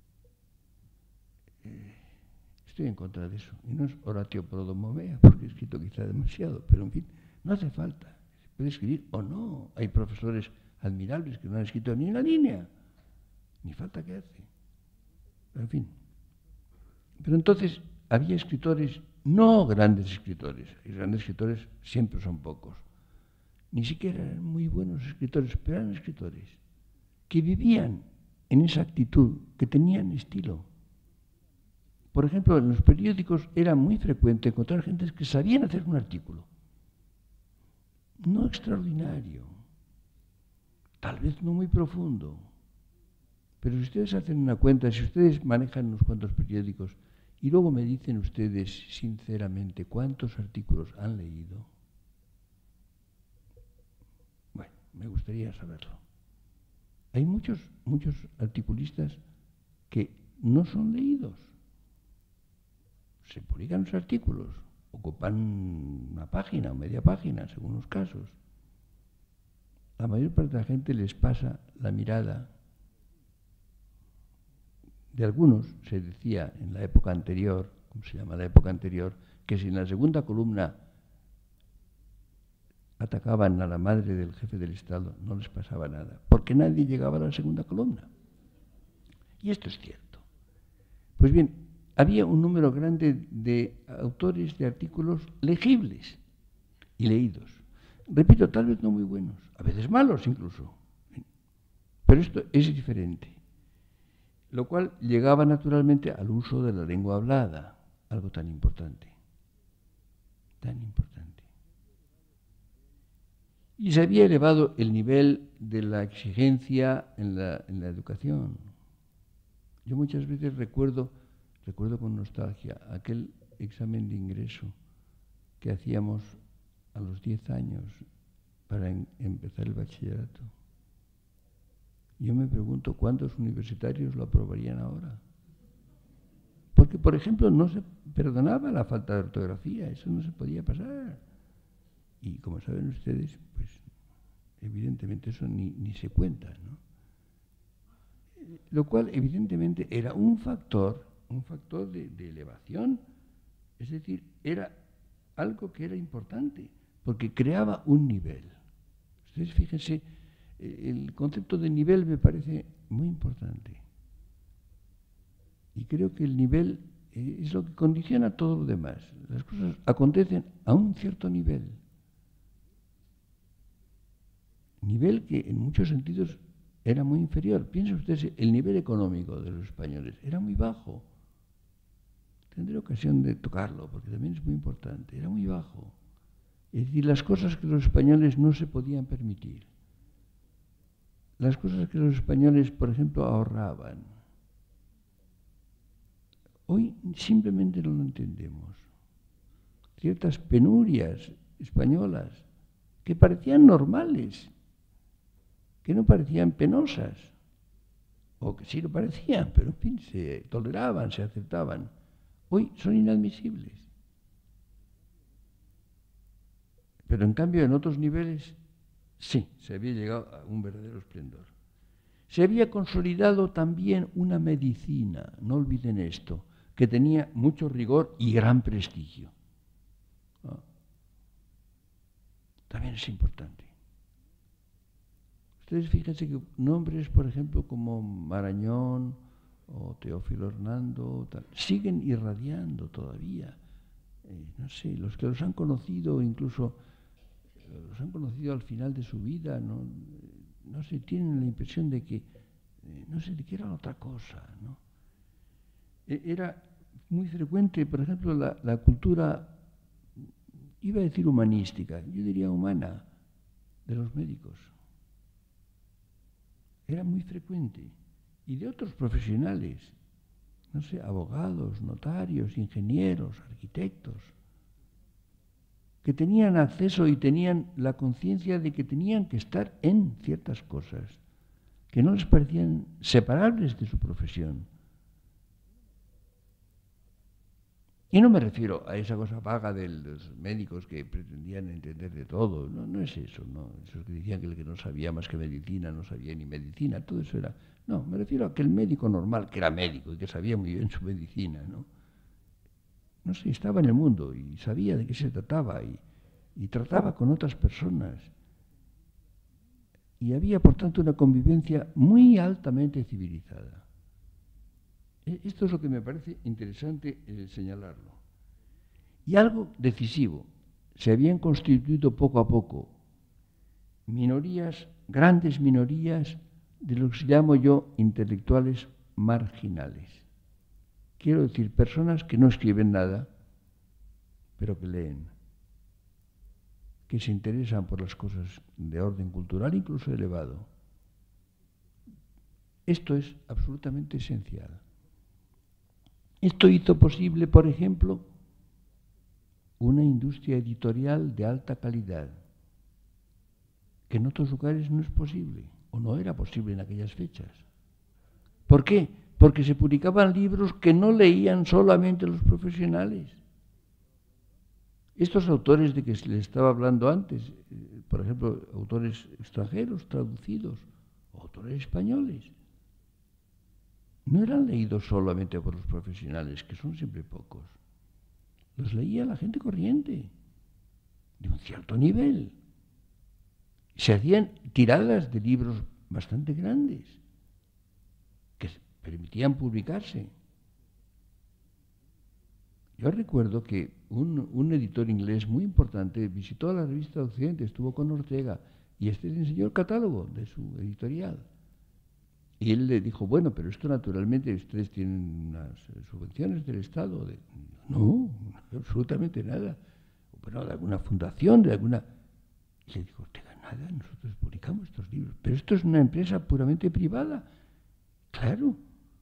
Estoy en contra de eso. Y no es oratio pro domo mea, porque he escrito quizá demasiado, pero en fin, no hace falta. Se puede escribir o no. Hay profesores admirables que no han escrito ni una línea. Ni falta que hace. Pero en fin. Pero entonces había escritores, no grandes escritores, y grandes escritores siempre son pocos, ni siquiera eran muy buenos escritores, pero eran escritores que vivían en esa actitud, que tenían estilo. Por ejemplo, en los periódicos era muy frecuente encontrar gente que sabían hacer un artículo, no extraordinario, tal vez no muy profundo, pero si ustedes hacen una cuenta, si ustedes manejan unos cuantos periódicos y luego me dicen ustedes sinceramente cuántos artículos han leído, bueno, me gustaría saberlo. Hay muchos articulistas que no son leídos. Se publican los artículos, ocupan una página o media página, según los casos. La mayor parte de la gente les pasa la mirada. De algunos se decía en la época anterior, ¿cómo se llama la época anterior?, que si en la segunda columna atacaban a la madre del jefe del Estado, no les pasaba nada, porque nadie llegaba a la segunda columna. Y esto es cierto. Pues bien, había un número grande de autores de artículos legibles y leídos. Repito, tal vez no muy buenos, a veces malos incluso. Pero esto es diferente. Lo cual llegaba naturalmente al uso de la lengua hablada, algo tan importante. Tan importante. Y se había elevado el nivel de la exigencia en la educación. Yo muchas veces recuerdo con nostalgia aquel examen de ingreso que hacíamos a los 10 años para empezar el bachillerato. Yo me pregunto cuántos universitarios lo aprobarían ahora. Porque, por ejemplo, no se perdonaba la falta de ortografía, eso no se podía pasar. Y como saben ustedes, pues evidentemente eso ni se cuenta, ¿no? Lo cual evidentemente era un factor de elevación, es decir, era algo que era importante, porque creaba un nivel. Ustedes fíjense, el concepto de nivel me parece muy importante. Y creo que el nivel es lo que condiciona todo lo demás. Las cosas acontecen a un cierto nivel. nivel que en muchos sentidos era muy inferior. Piensen ustedes, el nivel económico de los españoles era muy bajo. Tendré ocasión de tocarlo, porque también es muy importante. Era muy bajo. Es decir, las cosas que los españoles no se podían permitir. Las cosas que los españoles, por ejemplo, ahorraban. Hoy simplemente no lo entendemos. Ciertas penurias españolas que parecían normales, que no parecían penosas, o que sí lo parecían, pero en fin, se toleraban, se aceptaban. Hoy son inadmisibles. Pero en cambio en otros niveles sí, se había llegado a un verdadero esplendor. Se había consolidado también una medicina, no olviden esto, que tenía mucho rigor y gran prestigio. ¿No? También es importante. Ustedes fíjense que nombres, por ejemplo, como Marañón o Teófilo Hernando, siguen irradiando todavía. No sé, los que los han conocido, incluso los han conocido al final de su vida, no sé, tienen la impresión de que, no sé, de que era otra cosa, ¿no? Era muy frecuente, por ejemplo, la cultura, iba a decir humanística, yo diría humana, de los médicos. Era muy frecuente. Y de otros profesionales, no sé, abogados, notarios, ingenieros, arquitectos, que tenían acceso y tenían la conciencia de que tenían que estar en ciertas cosas, que no les parecían separables de su profesión. Y no me refiero a esa cosa vaga de los médicos que pretendían entender de todo, no es eso, no, esos que decían que el que no sabía más que medicina no sabía ni medicina, todo eso era. No, me refiero a aquel médico normal, que era médico y que sabía muy bien su medicina, ¿no? No sé, estaba en el mundo y sabía de qué se trataba y trataba con otras personas. Y había, por tanto, una convivencia muy altamente civilizada. Esto es lo que me parece interesante señalarlo. Y algo decisivo, se habían constituido poco a poco minorías, grandes minorías, de lo que llamo yo intelectuales marginales. Quiero decir, personas que no escriben nada, pero que leen, que se interesan por las cosas de orden cultural, incluso elevado. Esto es absolutamente esencial. Esto hizo posible, por ejemplo, una industria editorial de alta calidad, que en otros lugares no es posible, o no era posible en aquellas fechas. ¿Por qué? Porque se publicaban libros que no leían solamente los profesionales. Estos autores de que se les estaba hablando antes, por ejemplo, autores extranjeros traducidos, autores españoles, no eran leídos solamente por los profesionales, que son siempre pocos. Los leía la gente corriente, de un cierto nivel. Se hacían tiradas de libros bastante grandes, que permitían publicarse. Yo recuerdo que un editor inglés muy importante visitó a la revista Occidente, estuvo con Ortega, y le enseñó el catálogo de su editorial. Y él le dijo, bueno, pero esto naturalmente ustedes tienen unas subvenciones del Estado. No, absolutamente nada. Bueno, de alguna fundación, de alguna... Y le dijo, Ortega, nada, nosotros publicamos estos libros. Pero esto es una empresa puramente privada. Claro.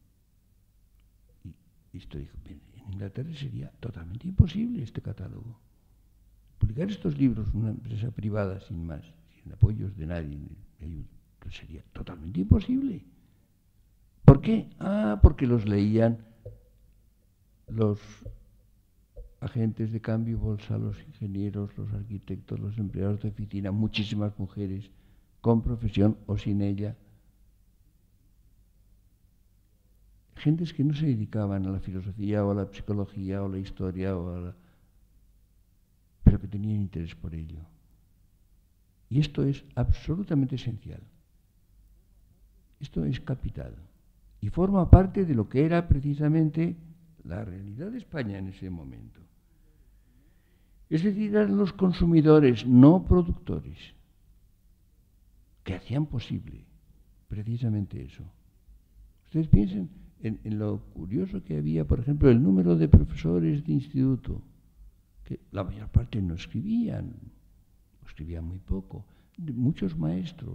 Y esto dijo, bien, en Inglaterra sería totalmente imposible este catálogo. Publicar estos libros en una empresa privada sin más, sin apoyos de nadie, pues sería totalmente imposible. ¿Por qué? Porque los leían los agentes de cambio y bolsa, los ingenieros, los arquitectos, los empleados de oficina, muchísimas mujeres con profesión o sin ella. Gentes que no se dedicaban a la filosofía o a la psicología o a la historia, pero que tenían interés por ello. Y esto es absolutamente esencial. Esto es capital. Y forma parte de lo que era precisamente la realidad de España en ese momento. Es decir, eran los consumidores, no productores. que hacían posible precisamente eso. Ustedes piensen en lo curioso que había, por ejemplo, el número de profesores de instituto, que la mayor parte no escribían, o escribían muy poco, muchos maestros,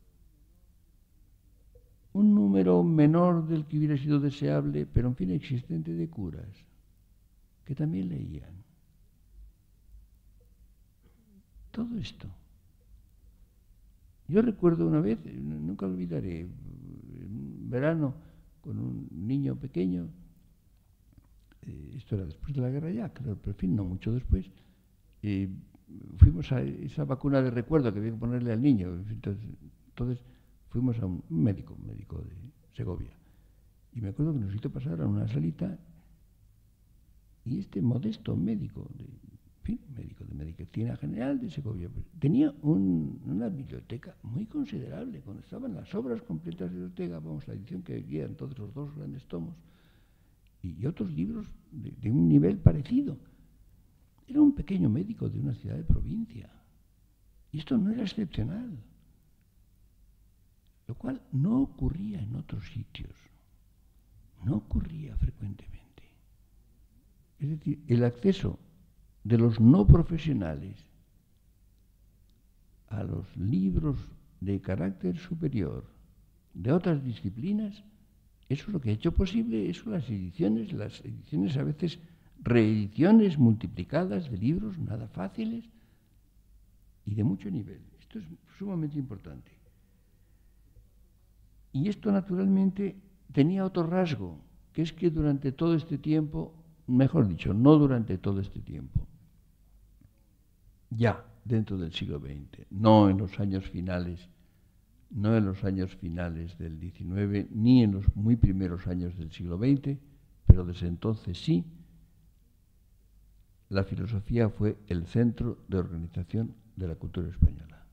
un número menor del que hubiera sido deseable, pero en fin existente, de curas, que también leían. Todo esto. Yo recuerdo una vez, nunca lo olvidaré, en verano con un niño pequeño, esto era después de la guerra ya, creo, pero en fin, no mucho después, fuimos a esa vacuna de recuerdo que había que ponerle al niño. Entonces fuimos a un médico de Segovia. Y me acuerdo que nos hizo pasar a una salita y este modesto médico de Medicina General de Segovia tenía una biblioteca muy considerable. Cuando estaban las obras completas de Ortega, vamos, la edición que había, entonces los dos grandes tomos, y otros libros de un nivel parecido. Era un pequeño médico de una ciudad de provincia. Y esto no era excepcional. Lo cual no ocurría en otros sitios. No ocurría frecuentemente. Es decir, el acceso de los no profesionales a los libros de carácter superior de otras disciplinas, eso es lo que ha hecho posible, eso las ediciones a veces reediciones multiplicadas de libros nada fáciles y de mucho nivel. Esto es sumamente importante. Y esto naturalmente tenía otro rasgo, que es que durante todo este tiempo, mejor dicho, no durante todo este tiempo, ya dentro del siglo XX, no en los años finales del XIX, ni en los muy primeros años del siglo XX, pero desde entonces sí, la filosofía fue el centro de organización de la cultura española.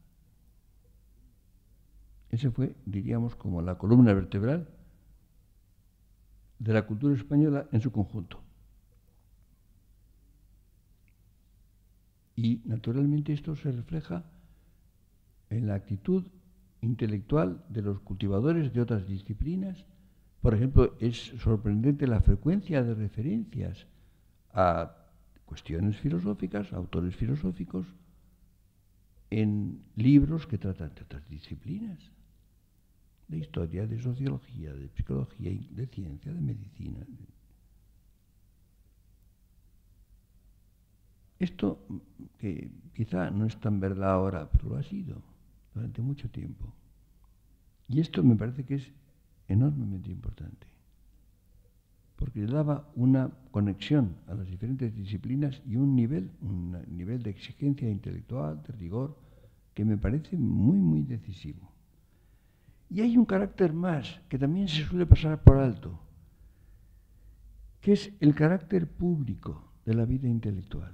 Ese fue, diríamos, como la columna vertebral de la cultura española en su conjunto. Y, naturalmente, esto se refleja en la actitud intelectual de los cultivadores de otras disciplinas. Por ejemplo, es sorprendente la frecuencia de referencias a cuestiones filosóficas, a autores filosóficos, en libros que tratan de otras disciplinas, de historia, de sociología, de psicología, de ciencia, de medicina. Esto, que quizá no es tan verdad ahora, pero lo ha sido durante mucho tiempo. Y esto me parece que es enormemente importante, porque le daba una conexión a las diferentes disciplinas y un nivel de exigencia intelectual, de rigor, que me parece muy, muy decisivo. Y hay un carácter más que también se suele pasar por alto, que es el carácter público de la vida intelectual.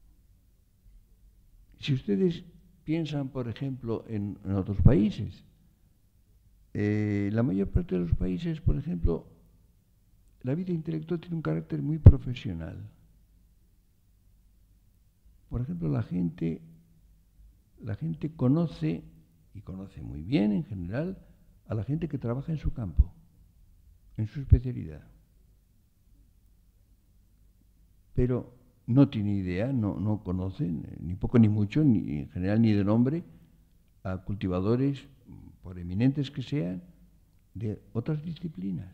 Si ustedes piensan, por ejemplo, en otros países, la mayor parte de los países, por ejemplo, la vida intelectual tiene un carácter muy profesional. Por ejemplo, la gente conoce, y conoce muy bien en general, a la gente que trabaja en su campo, en su especialidad. Pero no tiene idea, no conocen, ni poco ni mucho, ni en general ni de nombre, a cultivadores, por eminentes que sean, de otras disciplinas.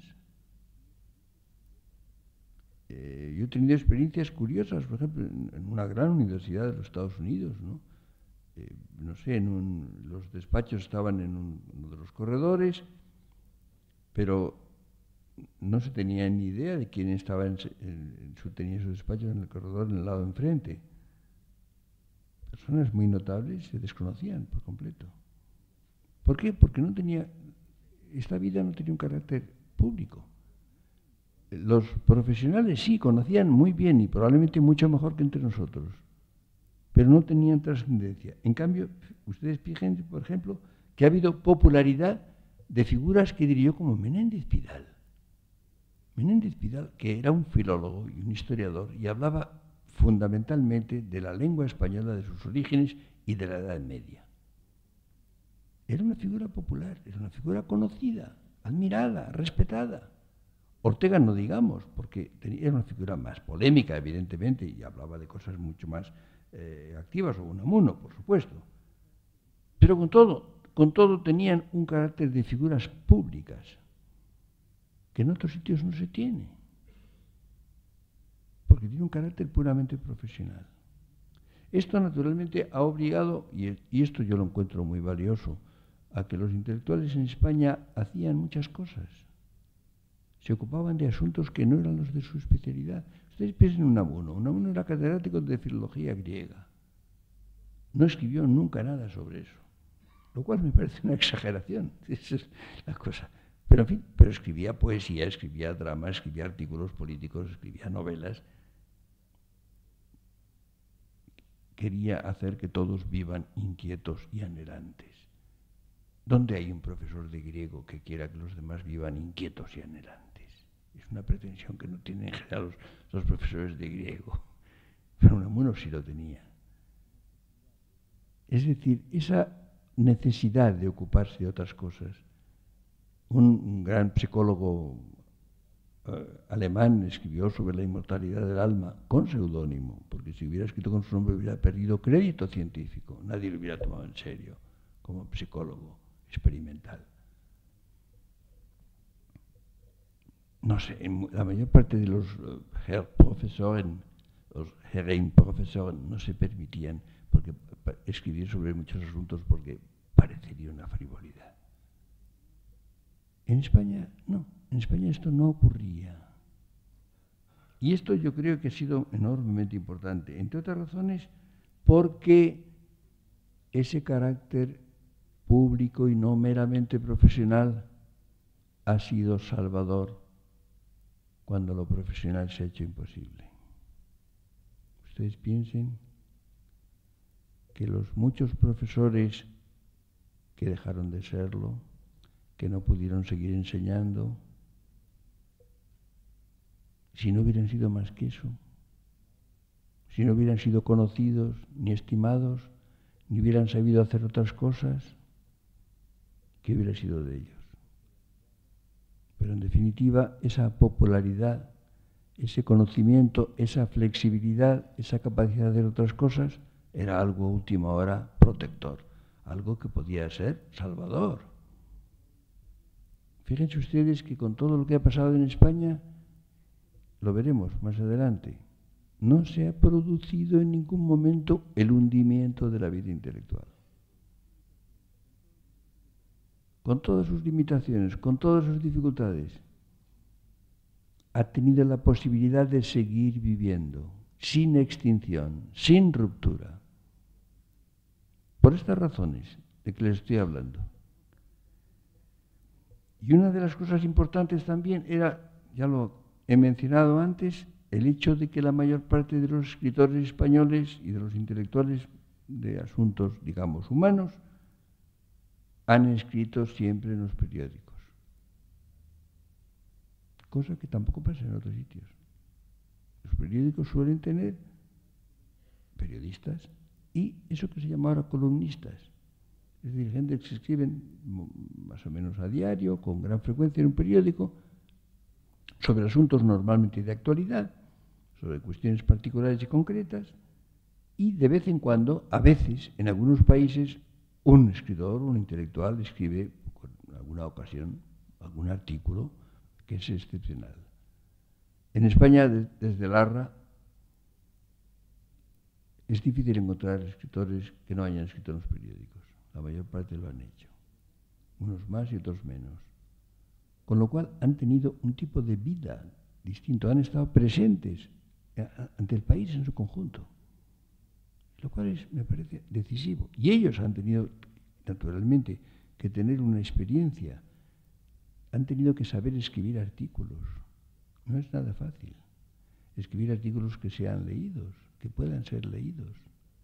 Yo he tenido experiencias curiosas, por ejemplo, en una gran universidad de los Estados Unidos, ¿no? No sé, los despachos estaban en uno de los corredores, pero no se tenía ni idea de quién estaba tenía su despacho en el corredor en el lado de enfrente. Personas muy notables se desconocían por completo. ¿Por qué? Porque esta vida no tenía un carácter público. Los profesionales sí conocían muy bien y probablemente mucho mejor que entre nosotros, pero no tenían trascendencia. En cambio, ustedes fíjense, por ejemplo, que ha habido popularidad de figuras que diría yo como Menéndez Pidal. Menéndez Pidal, que era un filólogo y un historiador, y hablaba fundamentalmente de la lengua española, de sus orígenes y de la Edad Media. era una figura popular, era una figura conocida, admirada, respetada. Ortega no digamos, porque era una figura más polémica, evidentemente, y hablaba de cosas mucho más activas, o Unamuno, por supuesto. Pero con todo tenían un carácter de figuras públicas, que en otros sitios no se tiene, porque tiene un carácter puramente profesional. Esto naturalmente ha obligado, y esto yo lo encuentro muy valioso, a que los intelectuales en España hacían muchas cosas. Se ocupaban de asuntos que no eran los de su especialidad. Ustedes piensen en Unamuno. Unamuno era catedrático de filología griega. No escribió nunca nada sobre eso, lo cual me parece una exageración. Esa es la cosa. Pero en fin, pero escribía poesía, escribía drama, escribía artículos políticos, escribía novelas. Quería hacer que todos vivan inquietos y anhelantes. ¿Dónde hay un profesor de griego que quiera que los demás vivan inquietos y anhelantes? Es una pretensión que no tienen en general los profesores de griego, pero Unamuno sí lo tenía. Es decir, esa necesidad de ocuparse de otras cosas. Un gran psicólogo alemán escribió sobre la inmortalidad del alma con seudónimo, porque si hubiera escrito con su nombre hubiera perdido crédito científico, nadie lo hubiera tomado en serio como psicólogo experimental. No sé, la mayor parte de los Herrprofessoren, los Herrenprofessoren, no se permitían escribir sobre muchos asuntos porque parecería una frivolidad. En España no, en España esto no ocurría. Y esto yo creo que ha sido enormemente importante, entre otras razones porque ese carácter público y no meramente profesional ha sido salvador cuando lo profesional se ha hecho imposible. Ustedes piensen que los muchos profesores que dejaron de serlo, que no pudieron seguir enseñando, si no hubieran sido más que eso, si no hubieran sido conocidos ni estimados, ni hubieran sabido hacer otras cosas, ¿qué hubiera sido de ellos? Pero en definitiva, esa popularidad, ese conocimiento, esa flexibilidad, esa capacidad de hacer otras cosas, era algo a última hora protector, algo que podía ser salvador. Fíjense ustedes que con todo lo que ha pasado en España, lo veremos más adelante, no se ha producido en ningún momento el hundimiento de la vida intelectual. Con todas sus limitaciones, con todas sus dificultades, ha tenido la posibilidad de seguir viviendo, sin extinción, sin ruptura. Por estas razones de que les estoy hablando. Y una de las cosas importantes también era, ya lo he mencionado antes, el hecho de que la mayor parte de los escritores españoles y de los intelectuales de asuntos, digamos, humanos, han escrito siempre en los periódicos. Cosa que tampoco pasa en otros sitios. Los periódicos suelen tener periodistas y eso que se llama ahora columnistas. Es decir, gente que se escriben más o menos a diario, con gran frecuencia en un periódico, sobre asuntos normalmente de actualidad, sobre cuestiones particulares y concretas, y de vez en cuando, a veces, en algunos países, un escritor, un intelectual, escribe en alguna ocasión algún artículo que es excepcional. En España, desde Larra, es difícil encontrar escritores que no hayan escrito en los periódicos. La mayor parte lo han hecho. Unos más y otros menos. Con lo cual han tenido un tipo de vida distinto. Han estado presentes ante el país en su conjunto. Lo cual me parece decisivo. Y ellos han tenido, naturalmente, que tener una experiencia. Han tenido que saber escribir artículos. No es nada fácil. Escribir artículos que sean leídos, que puedan ser leídos.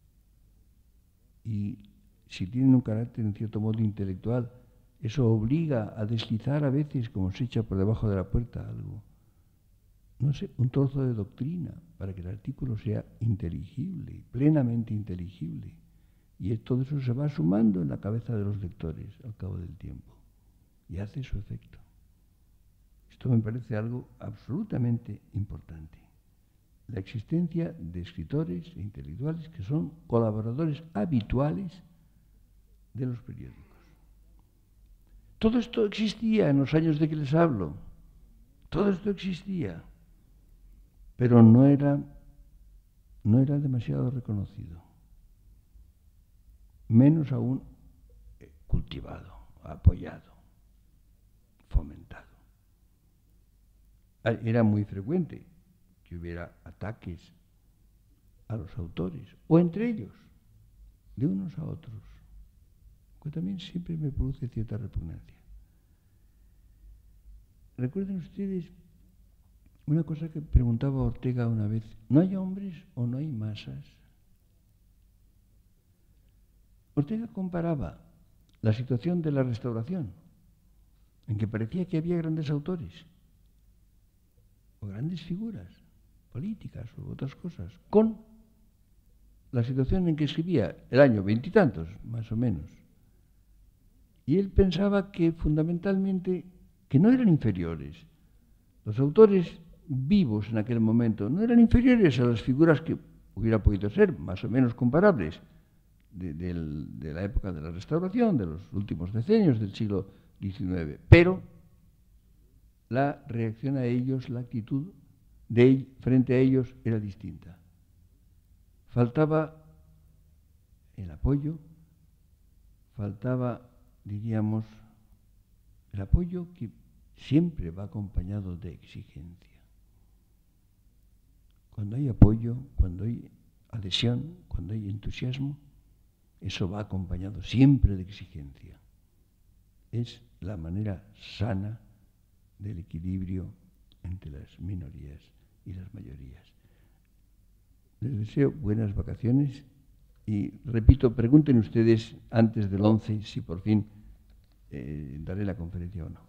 Y si tienen un carácter, en cierto modo, intelectual, eso obliga a deslizar a veces, como se echa por debajo de la puerta algo. No sé, un trozo de doctrina, para que el artículo sea inteligible, plenamente inteligible. Y todo eso se va sumando en la cabeza de los lectores al cabo del tiempo y hace su efecto. Esto me parece algo absolutamente importante. La existencia de escritores e intelectuales que son colaboradores habituales de los periódicos. Todo esto existía en los años de que les hablo. Todo esto existía. Pero no era demasiado reconocido. Menos aún cultivado, apoyado, fomentado. Era muy frecuente que hubiera ataques a los autores, o entre ellos, de unos a otros, que también siempre me produce cierta repugnancia. Recuerden ustedes una cosa que preguntaba Ortega una vez: ¿no hay hombres o no hay masas? Ortega comparaba la situación de la Restauración, en que parecía que había grandes autores, o grandes figuras políticas o otras cosas, con la situación en que escribía el año veintitantos, más o menos. Y él pensaba que fundamentalmente que no eran inferiores. Los autores vivos en aquel momento no eran inferiores a las figuras que hubiera podido ser más o menos comparables de la época de la Restauración, de los últimos decenios del siglo XIX. Pero la reacción a ellos, la actitud frente a ellos era distinta. Faltaba el apoyo, faltaba, diríamos, el apoyo que siempre va acompañado de exigencia. Cuando hay apoyo, cuando hay adhesión, cuando hay entusiasmo, eso va acompañado siempre de exigencia. Es la manera sana del equilibrio entre las minorías y las mayorías. Les deseo buenas vacaciones y, repito, pregunten ustedes antes del 11 si por fin daré la conferencia o no.